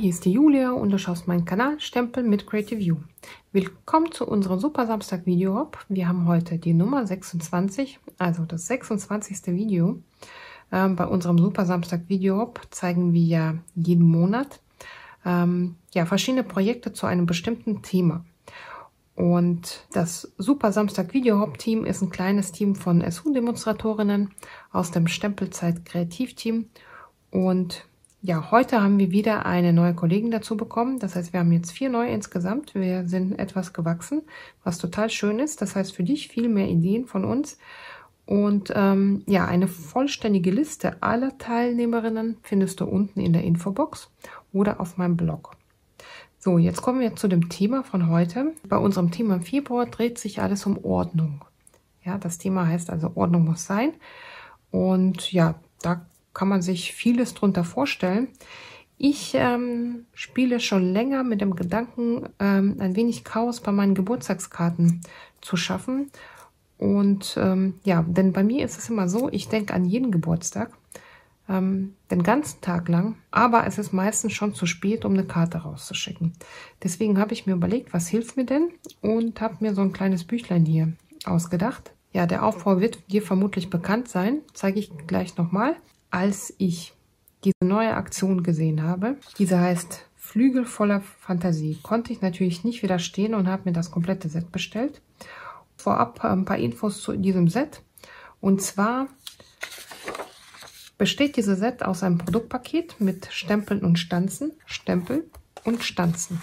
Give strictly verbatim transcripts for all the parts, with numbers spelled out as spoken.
hier ist die Julia und du schaust meinen Kanal Stempel mit Creative View. Willkommen zu unserem Super Samstag Video Hop. Wir haben heute die Nummer sechsundzwanzig, also das sechsundzwanzigste Video. Ähm, bei unserem Super Samstag Video Hop zeigen wir ja jeden Monat ähm, ja, verschiedene Projekte zu einem bestimmten Thema. Und das Super Samstag Video Hop Team ist ein kleines Team von S U-Demonstratorinnen aus dem Stempelzeit Kreativteam. Und ja, heute haben wir wieder eine neue Kollegin dazu bekommen. Das heißt, wir haben jetzt vier neue insgesamt. Wir sind etwas gewachsen, was total schön ist. Das heißt, für dich viel mehr Ideen von uns. Und ähm, ja, eine vollständige Liste aller Teilnehmerinnen findest du unten in der Infobox oder auf meinem Blog. So, jetzt kommen wir zu dem Thema von heute. Bei unserem Thema im Februar dreht sich alles um Ordnung. Ja, das Thema heißt also Ordnung muss sein. Und ja, da kann man sich vieles drunter vorstellen. Ich ähm, spiele schon länger mit dem Gedanken, ähm, ein wenig Chaos bei meinen Geburtstagskarten zu schaffen. Und ähm, ja, denn bei mir ist es immer so, ich denke an jeden Geburtstag, ähm, den ganzen Tag lang, aber es ist meistens schon zu spät, um eine Karte rauszuschicken. Deswegen habe ich mir überlegt, was hilft mir denn? Und habe mir so ein kleines Büchlein hier ausgedacht. Ja, der Aufbau wird dir vermutlich bekannt sein, zeige ich gleich nochmal. Als ich diese neue Aktion gesehen habe, diese heißt Flügel voller Fantasie, konnte ich natürlich nicht widerstehen und habe mir das komplette Set bestellt. Vorab ein paar Infos zu diesem Set. Und zwar besteht dieses Set aus einem Produktpaket mit Stempeln und Stanzen. Stempel und Stanzen.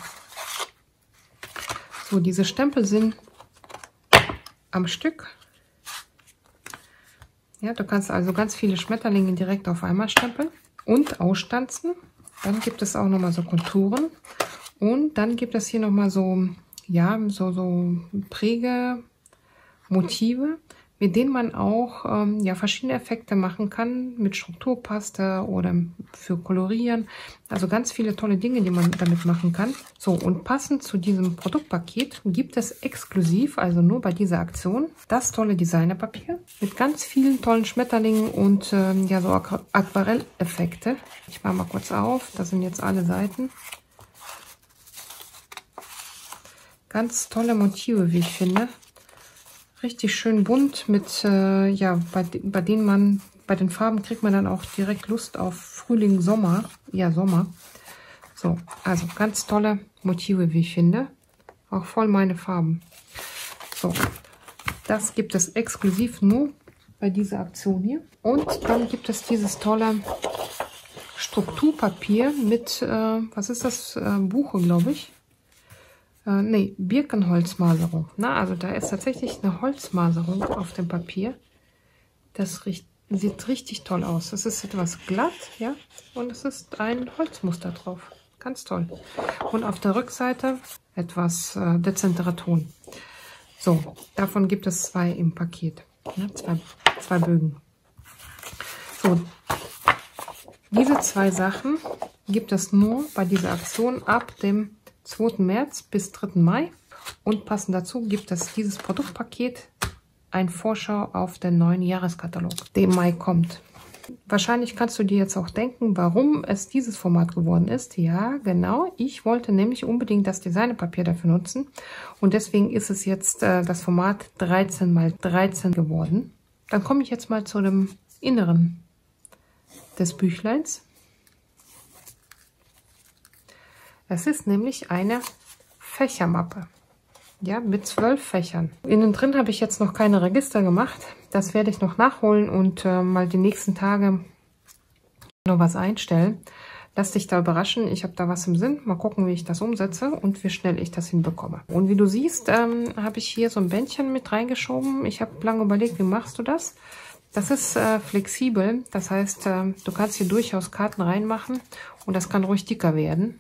So, diese Stempel sind am Stück. Ja, du kannst also ganz viele Schmetterlinge direkt auf einmal stempeln und ausstanzen. Dann gibt es auch noch mal so Konturen und dann gibt es hier noch mal so, ja, so, so Prägemotive, mit denen man auch ähm, ja, verschiedene Effekte machen kann, mit Strukturpaste oder für Kolorieren. Also ganz viele tolle Dinge, die man damit machen kann. So, und passend zu diesem Produktpaket gibt es exklusiv, also nur bei dieser Aktion, das tolle Designerpapier mit ganz vielen tollen Schmetterlingen und ähm, ja, so Aquarelleffekte. Ich mache mal kurz auf, das sind jetzt alle Seiten. Ganz tolle Motive, wie ich finde. Richtig schön bunt mit, äh, ja, bei, bei denen man, bei den Farben kriegt man dann auch direkt Lust auf Frühling, Sommer. Ja, Sommer. So, also ganz tolle Motive, wie ich finde. Auch voll meine Farben. So, das gibt es exklusiv nur bei dieser Aktion hier. Und dann gibt es dieses tolle Strukturpapier mit, äh, was ist das? Äh, Buche, glaube ich. Äh, nee, Birkenholzmaserung. Na, also da ist tatsächlich eine Holzmaserung auf dem Papier. Das riecht, sieht richtig toll aus. Es ist etwas glatt, ja, und es ist ein Holzmuster drauf. Ganz toll. Und auf der Rückseite etwas äh, dezenterer Ton. So, davon gibt es zwei im Paket. Ja, zwei, zwei Bögen. So, diese zwei Sachen gibt es nur bei dieser Aktion ab dem zweiten März bis dritten Mai und passend dazu gibt es dieses Produktpaket, ein Vorschau auf den neuen Jahreskatalog, der im Mai kommt. Wahrscheinlich kannst du dir jetzt auch denken, warum es dieses Format geworden ist. Ja, genau, ich wollte nämlich unbedingt das Designerpapier dafür nutzen und deswegen ist es jetzt äh, das Format dreizehn mal dreizehn geworden. Dann komme ich jetzt mal zu dem Inneren des Büchleins. Es ist nämlich eine Fächermappe, ja, mit zwölf Fächern. Innen drin habe ich jetzt noch keine Register gemacht. Das werde ich noch nachholen und äh, mal die nächsten Tage noch was einstellen. Lass dich da überraschen. Ich habe da was im Sinn. Mal gucken, wie ich das umsetze und wie schnell ich das hinbekomme. Und wie du siehst, ähm, habe ich hier so ein Bändchen mit reingeschoben. Ich habe lange überlegt, wie machst du das? Das ist äh, flexibel. Das heißt, äh, du kannst hier durchaus Karten reinmachen und das kann ruhig dicker werden.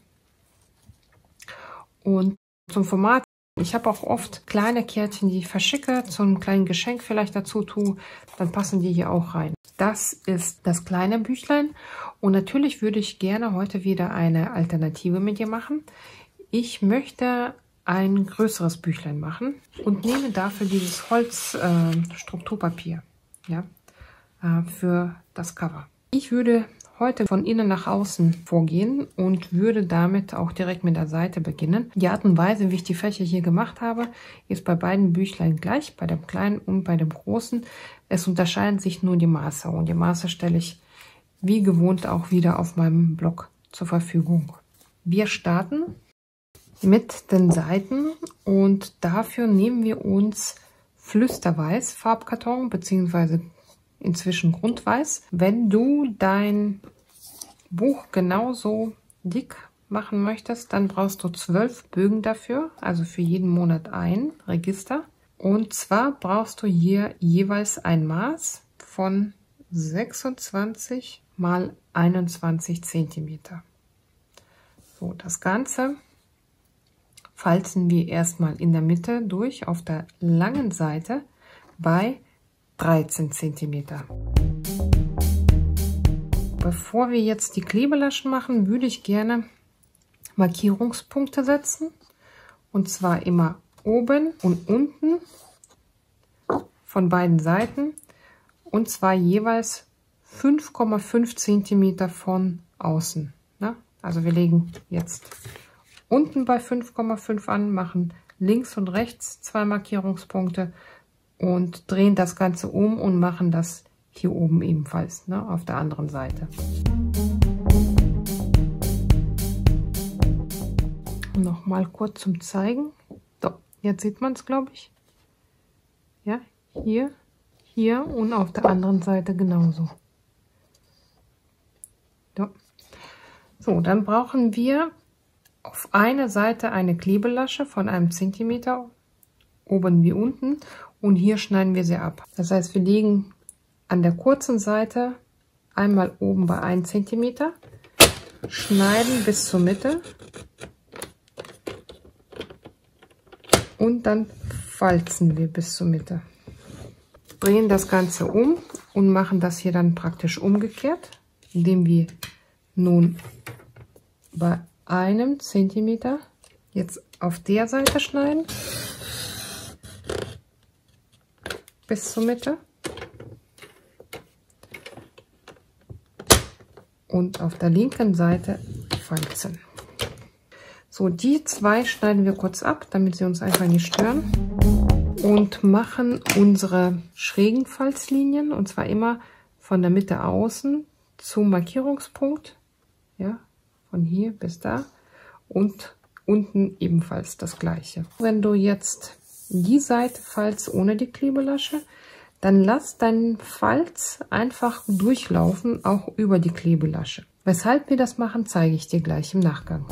Und zum Format, ich habe auch oft kleine Kärtchen, die ich verschicke, zu einem kleinen Geschenk vielleicht dazu tue, dann passen die hier auch rein. Das ist das kleine Büchlein und natürlich würde ich gerne heute wieder eine Alternative mit dir machen. Ich möchte ein größeres Büchlein machen und nehme dafür dieses Holzstrukturpapier, äh, ja, äh, für das Cover. Ich würde heute von innen nach außen vorgehen und würde damit auch direkt mit der Seite beginnen. Die Art und Weise, wie ich die Fächer hier gemacht habe, ist bei beiden Büchlein gleich, bei dem kleinen und bei dem großen. Es unterscheiden sich nur die Maße und die Maße stelle ich wie gewohnt auch wieder auf meinem Blog zur Verfügung. Wir starten mit den Seiten und dafür nehmen wir uns Flüsterweiß Farbkarton bzw. inzwischen Grundweiß. Wenn du dein Buch genauso dick machen möchtest, dann brauchst du zwölf Bögen dafür, also für jeden Monat ein Register. Und zwar brauchst du hier jeweils ein Maß von sechsundzwanzig mal einundzwanzig Zentimeter. So, das Ganze falzen wir erstmal in der Mitte durch auf der langen Seite bei dreizehn Zentimeter. Bevor wir jetzt die Klebelaschen machen, würde ich gerne Markierungspunkte setzen. Und zwar immer oben und unten von beiden Seiten. Und zwar jeweils fünf Komma fünf Zentimeter von außen. Ne? Also wir legen jetzt unten bei fünf Komma fünf an, machen links und rechts zwei Markierungspunkte und drehen das Ganze um und machen das hier oben ebenfalls, ne, auf der anderen Seite. Noch mal kurz zum Zeigen. So, jetzt sieht man es, glaube ich. Ja, hier, hier und auf der anderen Seite genauso. So, so dann brauchen wir auf einer Seite eine Klebelasche von einem Zentimeter, oben wie unten, und hier schneiden wir sie ab. Das heißt, wir legen an der kurzen Seite einmal oben bei einem Zentimeter, schneiden bis zur Mitte und dann falzen wir bis zur Mitte. Drehen das Ganze um und machen das hier dann praktisch umgekehrt, indem wir nun bei einem Zentimeter jetzt auf der Seite schneiden bis zur Mitte und auf der linken Seite falzen. So, die zwei schneiden wir kurz ab, damit sie uns einfach nicht stören, und machen unsere schrägen Falzlinien, und zwar immer von der Mitte außen zum Markierungspunkt, ja, von hier bis da, und unten ebenfalls das gleiche. Wenn du jetzt die Seite falzt ohne die Klebelasche, dann lass deinen Falz einfach durchlaufen, auch über die Klebelasche. Weshalb wir das machen, zeige ich dir gleich im Nachgang.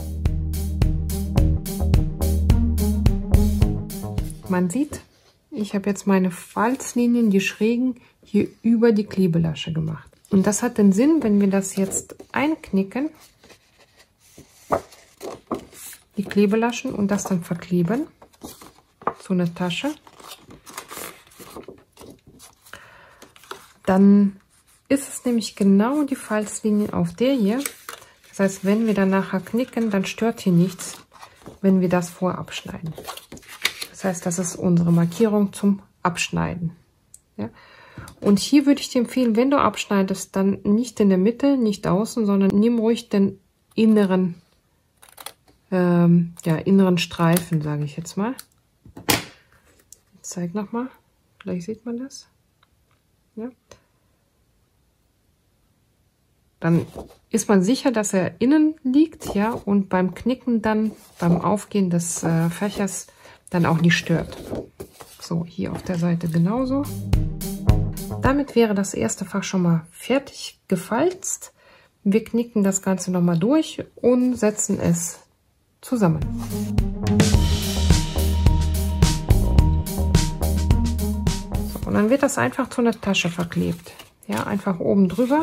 Man sieht, ich habe jetzt meine Falzlinien, die schrägen, hier über die Klebelasche gemacht. Und das hat den Sinn, wenn wir das jetzt einknicken, die Klebelaschen, und das dann verkleben, so eine Tasche, dann ist es nämlich genau die Falzlinie auf der hier. Das heißt, wenn wir dann nachher knicken, dann stört hier nichts, wenn wir das vorab schneiden. Das heißt, das ist unsere Markierung zum Abschneiden. Ja? Und hier würde ich dir empfehlen, wenn du abschneidest, dann nicht in der Mitte, nicht außen, sondern nimm ruhig den inneren, ähm, ja, inneren Streifen, sage ich jetzt mal. Ich zeige nochmal, vielleicht sieht man das. Ja. Dann ist man sicher, dass er innen liegt, ja, und beim Knicken dann, beim Aufgehen des äh, Fächers dann auch nicht stört. So, hier auf der Seite genauso. Damit wäre das erste Fach schon mal fertig gefalzt. Wir knicken das Ganze nochmal durch und setzen es zusammen. So, und dann wird das einfach zu einer Tasche verklebt. Ja, einfach oben drüber.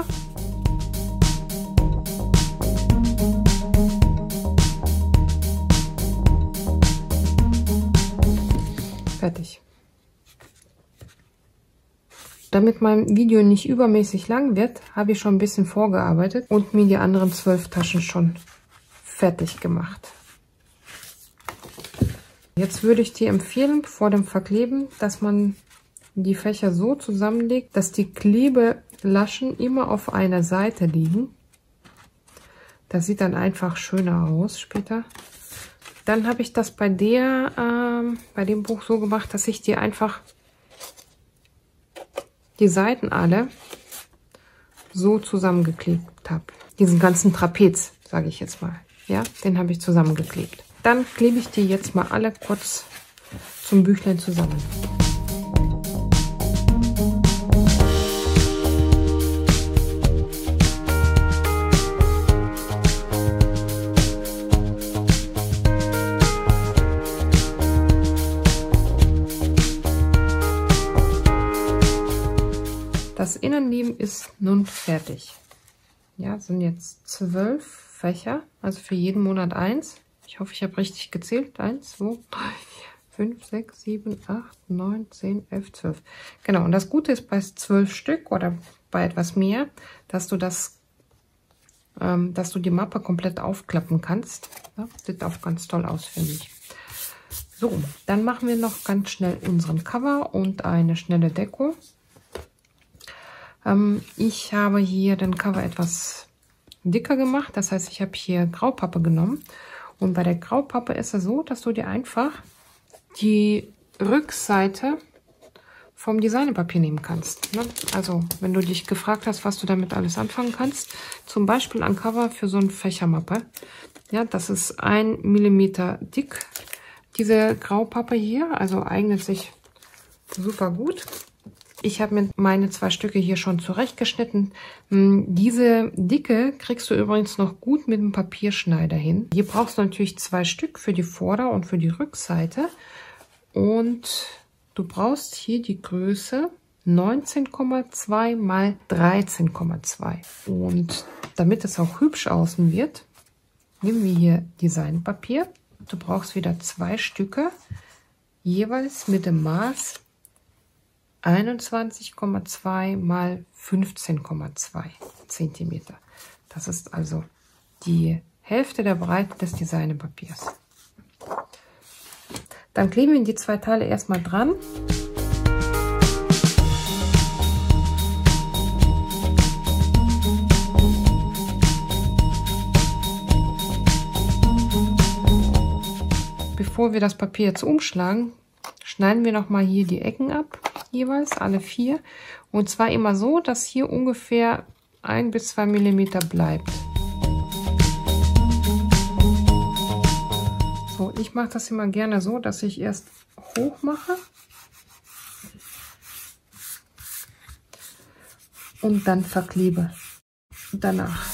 Fertig. Damit mein Video nicht übermäßig lang wird, habe ich schon ein bisschen vorgearbeitet und mir die anderen zwölf Taschen schon fertig gemacht. Jetzt würde ich dir empfehlen, vor dem Verkleben, dass man die Fächer so zusammenlegt, dass die Klebelaschen immer auf einer Seite liegen. Das sieht dann einfach schöner aus später. Dann habe ich das bei der, ähm, bei dem Buch so gemacht, dass ich dir einfach die Seiten alle so zusammengeklebt habe. Diesen ganzen Trapez, sage ich jetzt mal. Ja, den habe ich zusammengeklebt. Dann klebe ich die jetzt mal alle kurz zum Büchlein zusammen. Das Innenleben ist nun fertig. Ja, sind jetzt zwölf Fächer, also für jeden Monat eins. Ich hoffe, ich habe richtig gezählt. eins, zwei, drei, vier, fünf, sechs, sieben, acht, neun, zehn, elf, zwölf. Genau, und das Gute ist bei zwölf Stück oder bei etwas mehr, dass du das, ähm, dass du die Mappe komplett aufklappen kannst. Ja, sieht auch ganz toll aus, finde ich. So, dann machen wir noch ganz schnell unseren Cover und eine schnelle Deko. Ähm, ich habe hier den Cover etwas dicker gemacht. Das heißt, ich habe hier Graupappe genommen. Und bei der Graupappe ist es so, dass du dir einfach die Rückseite vom Designerpapier nehmen kannst. Ne? Also, wenn du dich gefragt hast, was du damit alles anfangen kannst, zum Beispiel ein Cover für so eine Fächermappe. Ja, das ist ein Millimeter dick, diese Graupappe hier. Also eignet sich super gut. Ich habe mir meine zwei Stücke hier schon zurechtgeschnitten. Diese Dicke kriegst du übrigens noch gut mit dem Papierschneider hin. Hier brauchst du natürlich zwei Stück für die Vorder- und für die Rückseite. Und du brauchst hier die Größe neunzehn Komma zwei mal dreizehn Komma zwei. Und damit es auch hübsch außen wird, nehmen wir hier Designpapier. Du brauchst wieder zwei Stücke, jeweils mit dem Maß einundzwanzig Komma zwei mal fünfzehn Komma zwei Zentimeter. Das ist also die Hälfte der Breite des Designerpapiers. Dann kleben wir die zwei Teile erstmal dran. Bevor wir das Papier jetzt umschlagen, schneiden wir noch mal hier die Ecken ab, jeweils alle vier. Und zwar immer so, dass hier ungefähr ein bis zwei Millimeter bleibt. So, ich mache das immer gerne so, dass ich erst hoch mache und dann verklebe danach.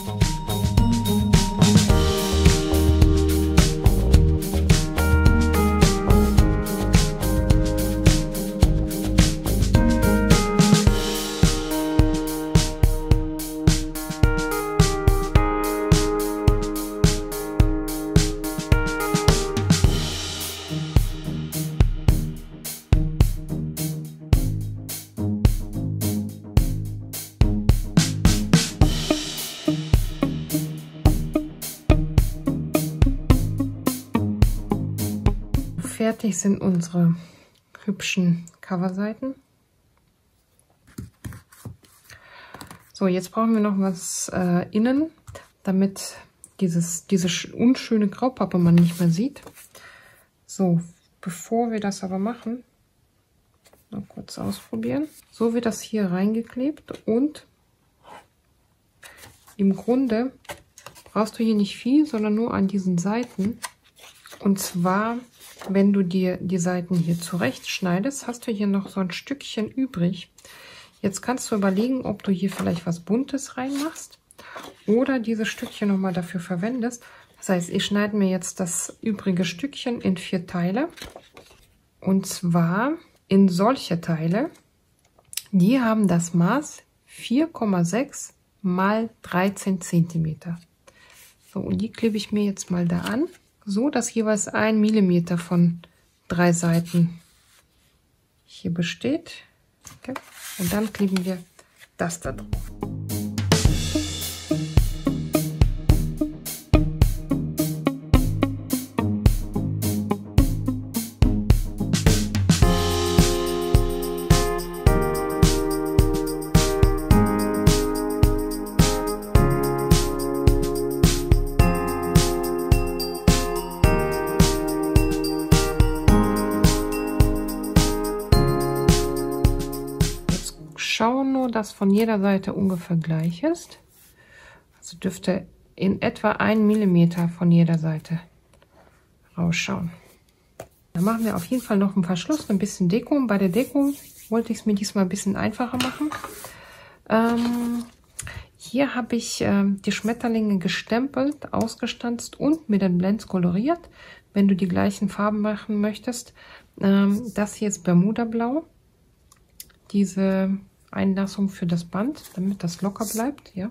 Fertig sind unsere hübschen Coverseiten. So, jetzt brauchen wir noch was äh, innen, damit dieses, diese unschöne Graupappe man nicht mehr sieht. So, bevor wir das aber machen, noch kurz ausprobieren. So wird das hier reingeklebt und im Grunde brauchst du hier nicht viel, sondern nur an diesen Seiten. Und zwar, wenn du dir die Seiten hier zurecht schneidest, hast du hier noch so ein Stückchen übrig. Jetzt kannst du überlegen, ob du hier vielleicht was Buntes reinmachst oder dieses Stückchen nochmal dafür verwendest. Das heißt, ich schneide mir jetzt das übrige Stückchen in vier Teile. Und zwar in solche Teile, die haben das Maß vier Komma sechs mal dreizehn Zentimeter. So, und die klebe ich mir jetzt mal da an. So, dass jeweils ein Millimeter von drei Seiten hier besteht. Okay. Und dann kleben wir das da drauf. schaue nur, dass von jeder Seite ungefähr gleich ist. Also dürfte in etwa ein Millimeter von jeder Seite rausschauen. Dann machen wir auf jeden Fall noch einen Verschluss, ein bisschen Deko. Bei der Deko wollte ich es mir diesmal ein bisschen einfacher machen. Ähm, hier habe ich ähm, die Schmetterlinge gestempelt, ausgestanzt und mit den Blends koloriert. Wenn du die gleichen Farben machen möchtest. Ähm, das hier ist Bermuda-Blau. Diese Einlassung für das Band, damit das locker bleibt. Ja.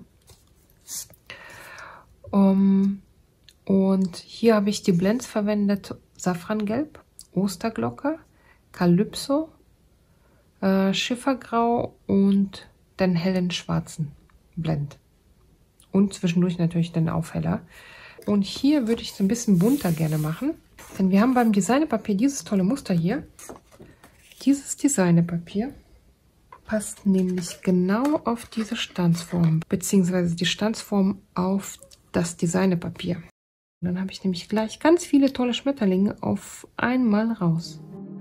Um, und hier habe ich die Blends verwendet. Safrangelb, Osterglocke, Kalypso, äh, Schiffergrau und den hellen schwarzen Blend. Und zwischendurch natürlich den Aufheller. Und hier würde ich es ein bisschen bunter gerne machen. Denn wir haben beim Designerpapier dieses tolle Muster hier. Dieses Designerpapier passt nämlich genau auf diese Stanzform. Beziehungsweise die Stanzform auf das Designerpapier. Und dann habe ich nämlich gleich ganz viele tolle Schmetterlinge auf einmal raus.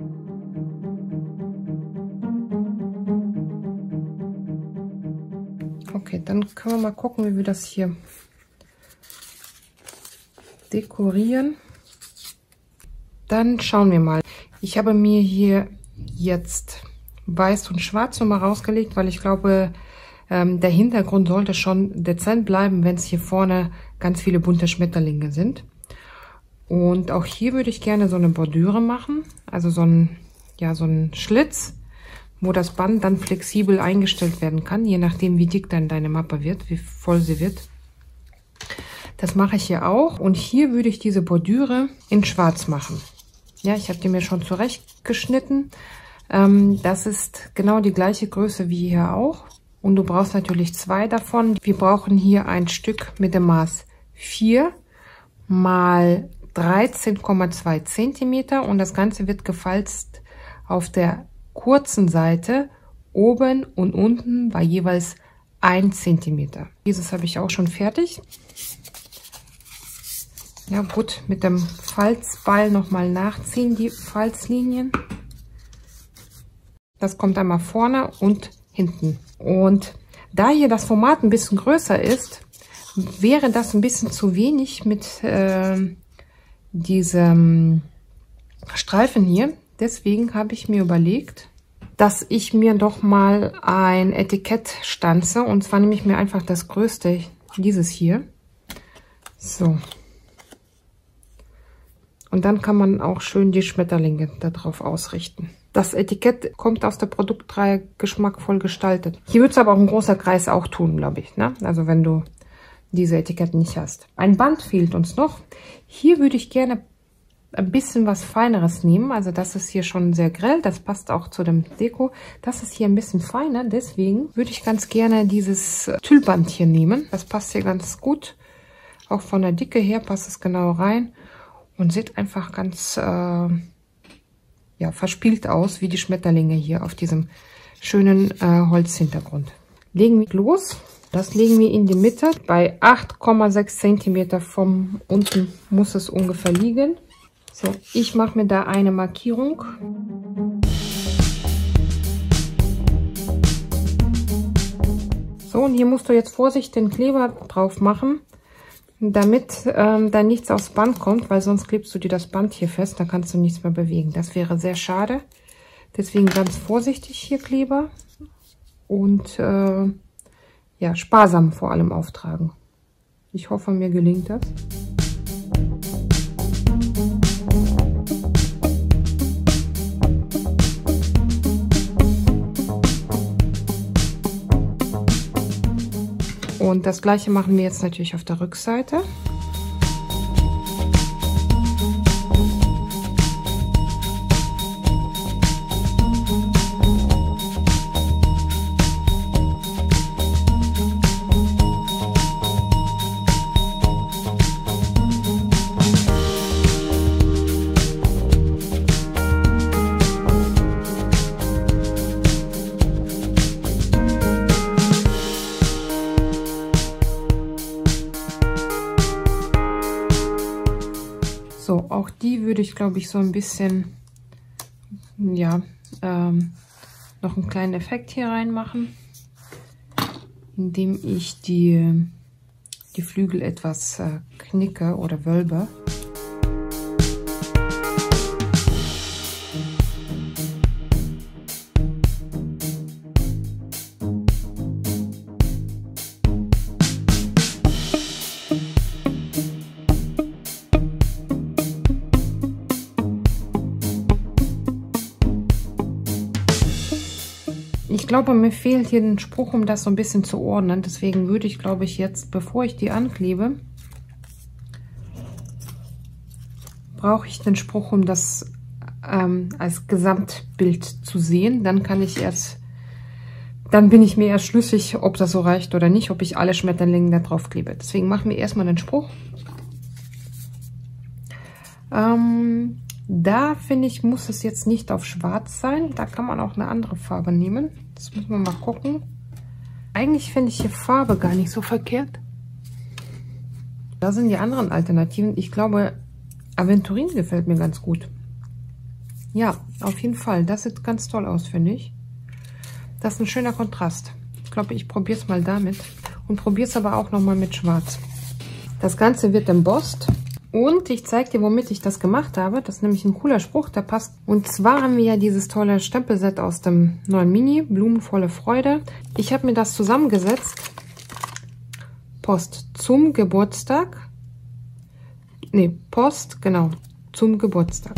Okay, dann können wir mal gucken, wie wir das hier dekorieren. Dann schauen wir mal. Ich habe mir hier jetzt weiß und schwarz nochmal rausgelegt, weil ich glaube, ähm, der Hintergrund sollte schon dezent bleiben, wenn es hier vorne ganz viele bunte Schmetterlinge sind. Und auch hier würde ich gerne so eine Bordüre machen, also so ein, ja, so ein Schlitz, wo das Band dann flexibel eingestellt werden kann, je nachdem, wie dick dann deine Mappe wird, wie voll sie wird. Das mache ich hier auch. Und hier würde ich diese Bordüre in schwarz machen. Ja, ich habe die mir schon zurechtgeschnitten. Ähm, das ist genau die gleiche Größe wie hier auch. Und du brauchst natürlich zwei davon. Wir brauchen hier ein Stück mit dem Maß vier mal dreizehn Komma zwei Zentimeter. Und das Ganze wird gefalzt auf der kurzen Seite oben und unten bei jeweils ein Zentimeter. Dieses habe ich auch schon fertig. Ja gut, mit dem Falzbeil nochmal nachziehen, die Falzlinien. Das kommt einmal vorne und hinten. Und da hier das Format ein bisschen größer ist, wäre das ein bisschen zu wenig mit äh, diesem Streifen hier. Deswegen habe ich mir überlegt, dass ich mir doch mal ein Etikett stanze. Und zwar nehme ich mir einfach das größte, dieses hier. So. Und dann kann man auch schön die Schmetterlinge darauf ausrichten. Das Etikett kommt aus der Produktreihe geschmackvoll gestaltet. Hier wird es aber auch ein großer Kreis auch tun, glaube ich. Ne? Also wenn du diese Etiketten nicht hast. Ein Band fehlt uns noch. Hier würde ich gerne ein bisschen was Feineres nehmen. Also das ist hier schon sehr grell. Das passt auch zu dem Deko. Das ist hier ein bisschen feiner. Deswegen würde ich ganz gerne dieses Tüllband hier nehmen. Das passt hier ganz gut. Auch von der Dicke her passt es genau rein. Und sieht einfach ganz äh, ja, verspielt aus, wie die Schmetterlinge hier auf diesem schönen äh, Holzhintergrund. Legen wir los. Das legen wir in die Mitte. Bei acht Komma sechs Zentimeter vom unten muss es ungefähr liegen. So, ich mache mir da eine Markierung. So, und hier musst du jetzt vorsichtig den Kleber drauf machen, damit ähm, da nichts aufs Band kommt, weil sonst klebst du dir das Band hier fest, da kannst du nichts mehr bewegen. Das wäre sehr schade. Deswegen ganz vorsichtig hier Kleber und äh, ja, sparsam vor allem auftragen. Ich hoffe, mir gelingt das. Und das gleiche machen wir jetzt natürlich auf der Rückseite. So, auch die würde ich, glaube ich, so ein bisschen, ja, ähm, noch einen kleinen Effekt hier reinmachen, indem ich die, die Flügel etwas äh, knicke oder wölbe. Ich glaube, mir fehlt hier ein Spruch, um das so ein bisschen zu ordnen. Deswegen würde ich, glaube ich, jetzt, bevor ich die anklebe, brauche ich den Spruch, um das ähm, als Gesamtbild zu sehen. Dann kann ich erst, dann bin ich mir erst schlüssig, ob das so reicht oder nicht, ob ich alle Schmetterlinge da drauf klebe. Deswegen machen wir erstmal den Spruch. Ähm, da finde ich, muss es jetzt nicht auf schwarz sein. Da kann man auch eine andere Farbe nehmen. Das müssen wir mal gucken. Eigentlich finde ich die Farbe gar nicht so verkehrt. Da sind die anderen Alternativen. Ich glaube, Aventurin gefällt mir ganz gut. Ja, auf jeden Fall. Das sieht ganz toll aus, finde ich. Das ist ein schöner Kontrast. Ich glaube, ich probiere es mal damit. Und probiere es aber auch nochmal mit Schwarz. Das Ganze wird embossed. Und ich zeige dir, womit ich das gemacht habe. Das ist nämlich ein cooler Spruch, der passt. Und zwar haben wir ja dieses tolle Stempelset aus dem neuen Mini, Blumenvolle Freude. Ich habe mir das zusammengesetzt. Post zum Geburtstag. Ne, Post, genau, zum Geburtstag.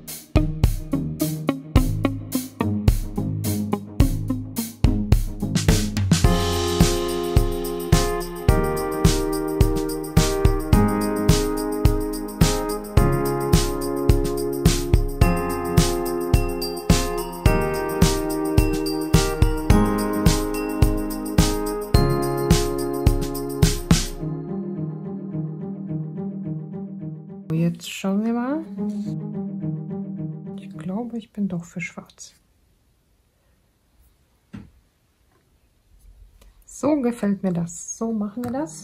Jetzt schauen wir mal. Ich glaube, ich bin doch für schwarz. So gefällt mir das. So machen wir das.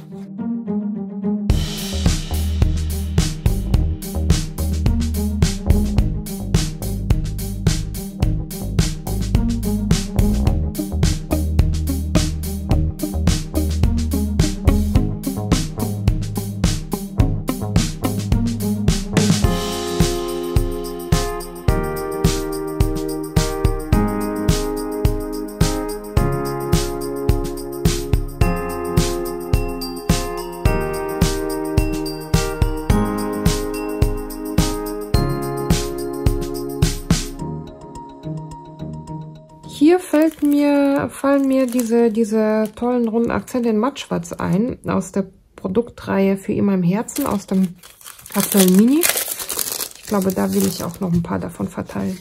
Hier fällt mir, fallen mir diese, diese tollen runden Akzente in Mattschwarz ein, aus der Produktreihe Für immer im Herzen, aus dem aktuellen Mini. Ich glaube, da will ich auch noch ein paar davon verteilen.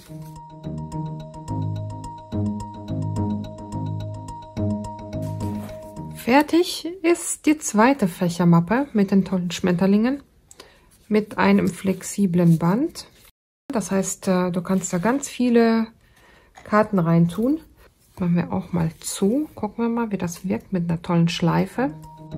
Fertig ist die zweite Fächermappe mit den tollen Schmetterlingen, mit einem flexiblen Band. Das heißt, du kannst da ganz viele Karten rein tun. Machen wir auch mal zu. Gucken wir mal, wie das wirkt mit einer tollen Schleife.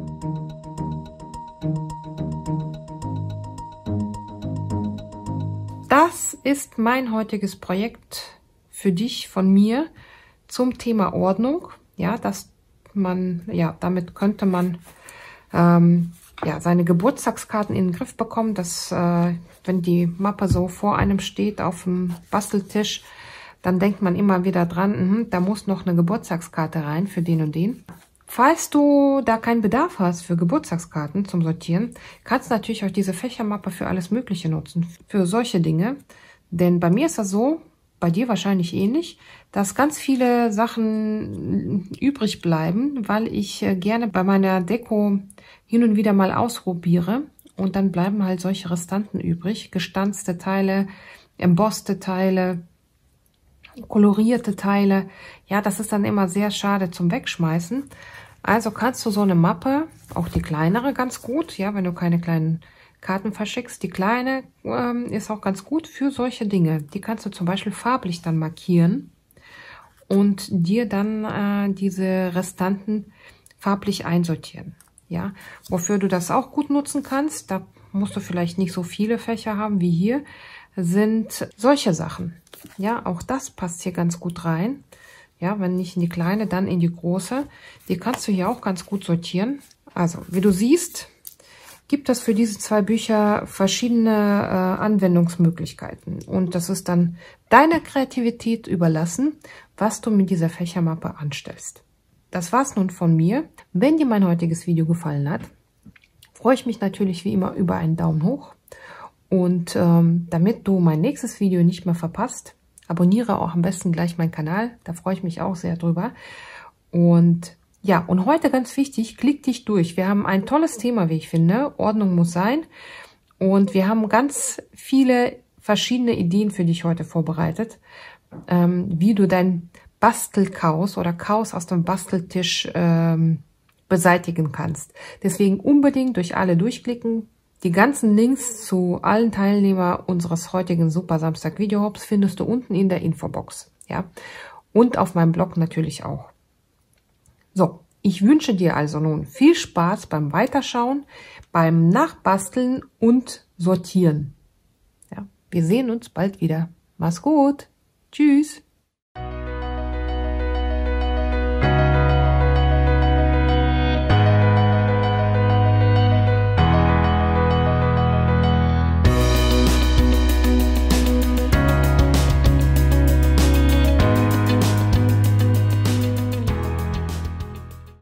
Das ist mein heutiges Projekt für dich von mir zum Thema Ordnung. Ja, dass man, ja, damit könnte man ähm, ja, seine Geburtstagskarten in den Griff bekommen, dass äh, wenn die Mappe so vor einem steht auf dem Basteltisch, dann denkt man immer wieder dran, mh, da muss noch eine Geburtstagskarte rein für den und den. Falls du da keinen Bedarf hast für Geburtstagskarten zum Sortieren, kannst du natürlich auch diese Fächermappe für alles Mögliche nutzen, für solche Dinge. Denn bei mir ist das so, bei dir wahrscheinlich ähnlich, dass ganz viele Sachen übrig bleiben, weil ich gerne bei meiner Deko hin und wieder mal ausprobiere. Und dann bleiben halt solche Restanten übrig, gestanzte Teile, embosste Teile, kolorierte Teile. Ja, das ist dann immer sehr schade zum Wegschmeißen. Also kannst du so eine Mappe, auch die kleinere ganz gut, ja, wenn du keine kleinen Karten verschickst. Die kleine ähm, ist auch ganz gut für solche Dinge. Die kannst du zum Beispiel farblich dann markieren und dir dann äh, diese Restanten farblich einsortieren. Ja, wofür du das auch gut nutzen kannst, da musst du vielleicht nicht so viele Fächer haben wie hier. sind solche Sachen. Ja, auch das passt hier ganz gut rein. Ja, wenn nicht in die kleine, dann in die große. Die kannst du hier auch ganz gut sortieren. Also, wie du siehst, gibt es für diese zwei Bücher verschiedene äh, Anwendungsmöglichkeiten. Und das ist dann deiner Kreativität überlassen, was du mit dieser Fächermappe anstellst. Das war's nun von mir. Wenn dir mein heutiges Video gefallen hat, freue ich mich natürlich wie immer über einen Daumen hoch. Und ähm, damit du mein nächstes Video nicht mehr verpasst, abonniere auch am besten gleich meinen Kanal. Da freue ich mich auch sehr drüber. Und ja, und heute ganz wichtig, klick dich durch. Wir haben ein tolles Thema, wie ich finde. Ordnung muss sein. Und wir haben ganz viele verschiedene Ideen für dich heute vorbereitet, ähm, wie du dein Bastelchaos oder Chaos aus dem Basteltisch ähm, beseitigen kannst. Deswegen unbedingt durch alle durchklicken. Die ganzen Links zu allen Teilnehmern unseres heutigen Super Samstag Video Hops findest du unten in der Infobox. Ja? Und auf meinem Blog natürlich auch. So, ich wünsche dir also nun viel Spaß beim Weiterschauen, beim Nachbasteln und Sortieren. Ja, wir sehen uns bald wieder. Mach's gut. Tschüss.